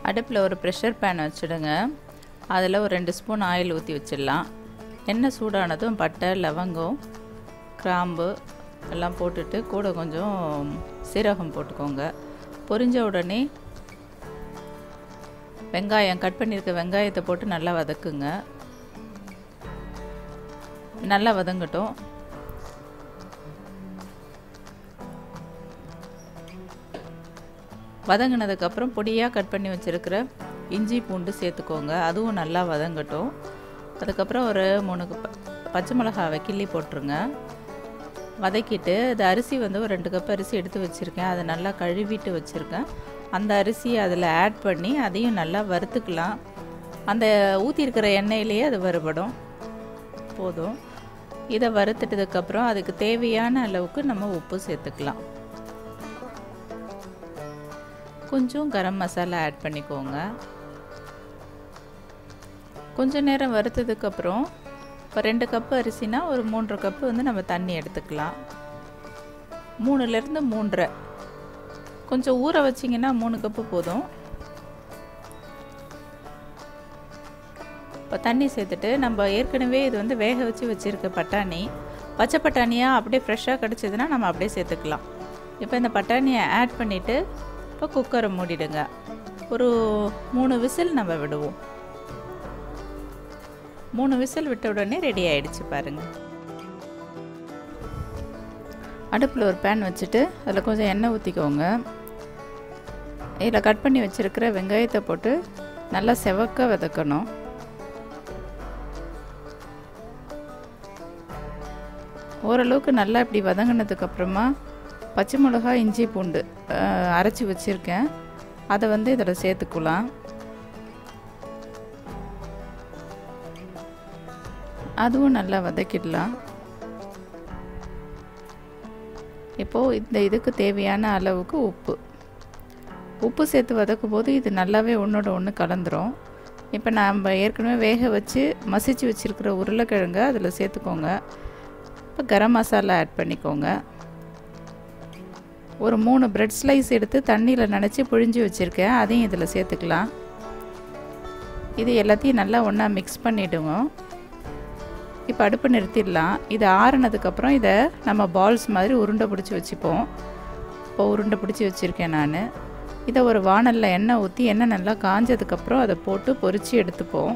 அடுப்பில் ஒரு pressure pan வச்சுடுங்க. அதில் ஒரு 2 ஸ்பூன் ஆயில் ஊற்றி வச்சிடலாம். எண்ணெய் சூடானதும் பட்டை, லவங்கம், கிராம்பு எல்லாம் போட்டுட்டு கூட கொஞ்சம் சீரகம் போட்டுக்கோங்க. பொரிஞ்ச உடனே வெங்காயம், கட் பண்ணியிருக்க வெங்காயத்தை போட்டு நல்லா வதக்குங்க. நல்லா வதங்கட்டும். வதங்கினதுக்கப்புறம் பொடியாக கட் பண்ணி வச்சுருக்கிற இஞ்சி பூண்டு சேர்த்துக்கோங்க. அதுவும் நல்லா வதங்கட்டும். அதுக்கப்புறம் ஒரு 3 பச்சை மிளகாவை கிள்ளி போட்டுருங்க. வதக்கிட்டு அது அரிசி வந்து ஒரு 2 கப் அரிசி எடுத்து வச்சுருக்கேன். அதை நல்லா கழுவிட்டு வச்சுருக்கேன். அந்த அரிசியை அதில் ஆட் பண்ணி அதையும் நல்லா வறுத்துக்கலாம். அந்த ஊற்றிருக்கிற எண்ணெயிலேயே அது வறுபடும். போதும். இதை வறுத்துட்டதுக்கப்புறம் அதுக்கு தேவையான அளவுக்கு நம்ம உப்பு சேர்த்துக்கலாம். கொஞ்சம் கரம் மசாலா ஆட் பண்ணிக்கோங்க. கொஞ்சம் நேரம் வறுத்ததுக்கப்புறம் இப்போ 2 கப்பு அரிசினா ஒரு 3 கப்பு வந்து நம்ம தண்ணி எடுத்துக்கலாம். 3லேருந்து 3.5. கொஞ்சம் ஊற வச்சிங்கன்னா 3 கப்பு போதும். இப்போ தண்ணி சேர்த்துட்டு நம்ம ஏற்கனவே இது வந்து வேக வச்சு வச்சுருக்க பட்டாணி, பச்சை பட்டாணியாக அப்படியே ஃப்ரெஷ்ஷாக கிடச்சிதுன்னா நம்ம அப்படியே சேர்த்துக்கலாம். இப்போ இந்த பட்டாணியை ஆட் பண்ணிவிட்டு இப்போ குக்கரை மூடிடுங்க. ஒரு 3 விசில் நம்ம விடுவோம். 3 விசில் விட்ட உடனே ரெடி ஆகிடுச்சு பாருங்கள். அடுப்பில் ஒரு பேன் வச்சுட்டு அதில் கொஞ்சம் எண்ணெய் ஊற்றிக்கோங்க. இதில் கட் பண்ணி வச்சுருக்கிற வெங்காயத்தை போட்டு நல்லா செவக்க வதக்கணும். ஓரளவுக்கு நல்லா இப்படி வதங்கினதுக்கப்புறமா பச்சை மிளகா, இஞ்சி பூண்டு அரைச்சி வச்சுருக்கேன். அதை வந்து இதில் சேர்த்துக்கலாம். அதுவும் நல்லா வதக்கிடலாம். இப்போது இதுக்கு தேவையான அளவுக்கு உப்பு சேர்த்து வதக்கும் போது இது நல்லாவே ஒன்றோட ஒன்று கலந்துரும். இப்போ நம்ம ஏற்கனவே வேக வச்சு மசிச்சு வச்சுருக்கிற உருளைக்கிழங்க அதில் சேர்த்துக்கோங்க. இப்போ கரம் மசாலா ஆட் பண்ணிக்கோங்க. ஒரு 3 பிரெட் ஸ்லைஸ் எடுத்து தண்ணியில் நனைச்சி புழிஞ்சு வச்சுருக்கேன். அதையும் இதில் சேர்த்துக்கலாம். இது எல்லாத்தையும் நல்லா ஒன்றா மிக்ஸ் பண்ணிவிடுங்க. இப்போ அடுப்பு நிறுத்திடலாம். இது ஆறுனதுக்கப்புறம் இதை நம்ம பால்ஸ் மாதிரி உருண்டை பிடிச்சி வச்சுப்போம். இப்போ உருண்டை பிடிச்சி வச்சுருக்கேன் நான். இதை ஒரு வாணலில் எண்ணெய் ஊற்றி எண்ணெய் நல்லா காஞ்சதுக்கப்புறம் அதை போட்டு பொரித்து எடுத்துப்போம்.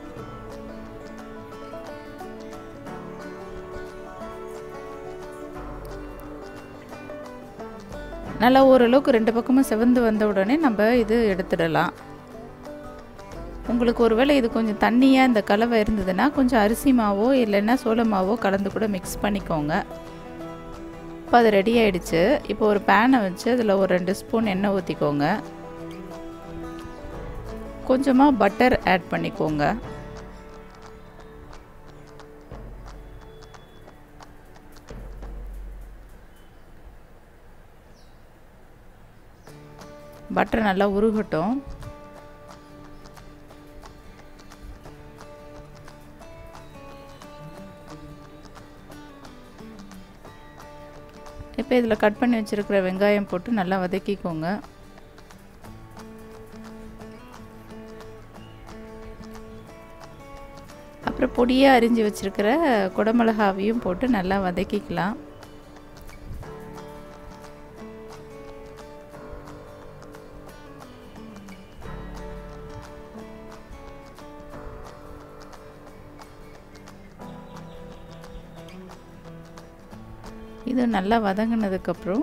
நல்லா ஓரளவுக்கு 2 பக்கமும் செவந்து வந்த உடனே நம்ம இது எடுத்துடலாம். உங்களுக்கு ஒருவேளை இது கொஞ்சம் தண்ணியாக இந்த கலவை இருந்ததுன்னா கொஞ்சம் அரிசி மாவோ இல்லைன்னா சோள மாவோ கலந்து கூட மிக்ஸ் பண்ணிக்கோங்க. இப்போ அது ரெடி ஆகிடுச்சு. இப்போ ஒரு பேனை வச்சு அதில் ஒரு 2 ஸ்பூன் எண்ணெய் ஊற்றிக்கோங்க. கொஞ்சமாக பட்டர் ஆட் பண்ணிக்கோங்க. பட்டர் நல்லா உருகட்டும். இப்போ இதில் கட் பண்ணி வச்சுருக்கிற வெங்காயம் போட்டு நல்லா வதக்கிக்கோங்க. அப்புறம் பொடியாக அரிஞ்சு வச்சுருக்கிற குடமிளகாவையும் போட்டு நல்லா வதக்கிக்கலாம். இது நல்லா வதங்கினதுக்கப்புறம்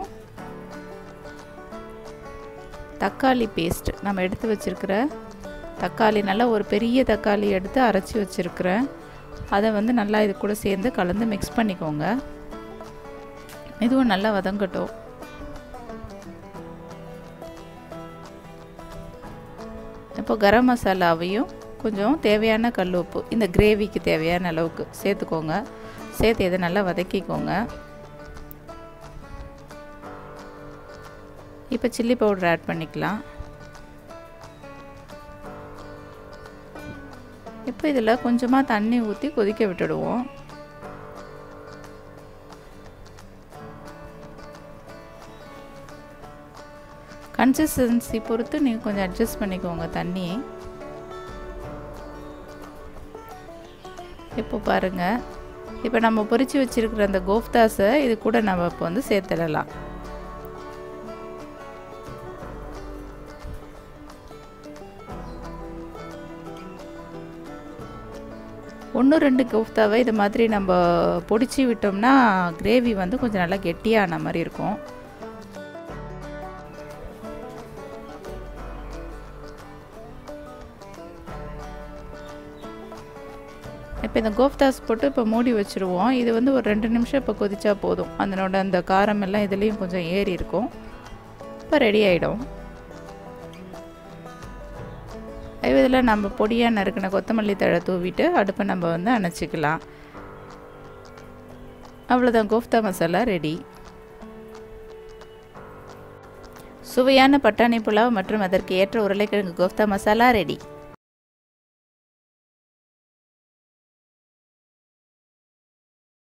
தக்காளி பேஸ்ட் நம்ம எடுத்து வச்சுருக்கிற தக்காளி, நல்லா ஒரு பெரிய தக்காளி எடுத்து அரைச்சி வச்சுருக்கிறேன். அதை வந்து நல்லா இது கூட சேர்ந்து கலந்து மிக்ஸ் பண்ணிக்கோங்க. இதுவும் நல்லா வதங்கட்டும். இப்போ கரம் மசாலாவையும் கொஞ்சம் தேவையான கல் உப்பு இந்த கிரேவிக்கு தேவையான அளவுக்கு சேர்த்துக்கோங்க. சேர்த்து இதை நல்லா வதக்கிக்கோங்க. இப்போ சில்லி பவுடர் ஆட் பண்ணிக்கலாம். இப்போ இதில் கொஞ்சமாக தண்ணி ஊற்றி கொதிக்க விட்டுடுவோம். கன்சிஸ்டன்சி பொறுத்து நீங்கள் கொஞ்சம் அட்ஜஸ்ட் பண்ணிக்கோங்க தண்ணி. இப்போ பாருங்கள், இப்போ நம்ம பொரிச்சு வச்சுருக்கிற அந்த கோஃப்தாஸை இது கூட நம்ம இப்போ வந்து சேர்த்துடலாம். ஒன்று 2 கோஃப்தாவை இது மாதிரி நம்ம பொடிச்சு விட்டோம்னா கிரேவி வந்து கொஞ்சம் நல்லா கெட்டியான மாதிரி இருக்கும். இப்போ இந்த கோஃப்தாஸ் போட்டு இப்போ மூடி வச்சுருவோம். இது வந்து ஒரு 2 நிமிஷம் இப்போ கொதிச்சா போதும். அதனோட அந்த காரம் எல்லாம் இதுலேயும் கொஞ்சம் ஏறி இருக்கும். இப்போ ரெடி ஆகிடும். இதில் நம்ம பொடியாக நறுக்கின கொத்தமல்லி தழை தூவிட்டு அடுப்பை நம்ம வந்து அணைச்சிக்கலாம். அவ்வளோதான், கோஃப்தா மசாலா ரெடி. சுவையான பட்டாணி புலாவ் மற்றும் அதற்கு ஏற்ற உருளைக்கிழங்கு கோஃப்தா மசாலா ரெடி.